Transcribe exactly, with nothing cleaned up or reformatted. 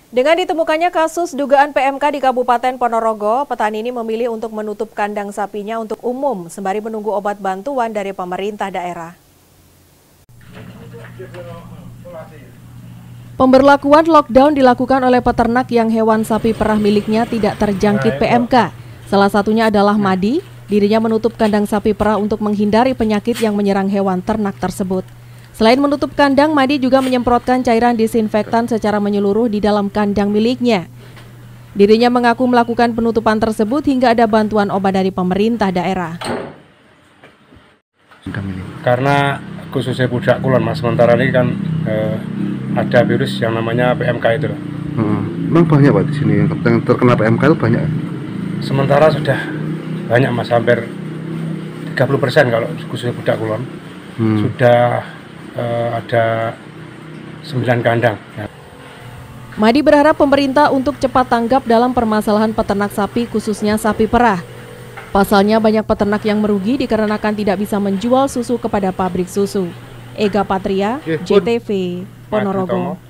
Dengan ditemukannya kasus dugaan P M K di Kabupaten Ponorogo, petani ini memilih untuk menutup kandang sapinya untuk umum sembari menunggu obat bantuan dari pemerintah daerah. Pemberlakuan lockdown dilakukan oleh peternak yang hewan sapi perah miliknya tidak terjangkit P M K. Salah satunya adalah Madi. Dirinya menutup kandang sapi perah untuk menghindari penyakit yang menyerang hewan ternak tersebut. Selain menutup kandang, Madi juga menyemprotkan cairan disinfektan secara menyeluruh di dalam kandang miliknya. Dirinya mengaku melakukan penutupan tersebut hingga ada bantuan obat dari pemerintah daerah. Karena khususnya pudak kulon, mas, sementara ini kan eh, ada virus yang namanya P M K itu. Hmm. Memang banyak Pak di sini yang terkena P M K itu banyak? Sementara sudah banyak, mas, hampir tiga puluh persen kalau khususnya pudak kulon. Hmm. Sudah eh, ada sembilan kandang. Ya. Madi berharap pemerintah untuk cepat tanggap dalam permasalahan peternak sapi khususnya sapi perah. Pasalnya banyak peternak yang merugi dikarenakan tidak bisa menjual susu kepada pabrik susu. Ega Patria, J T V, Ponorogo.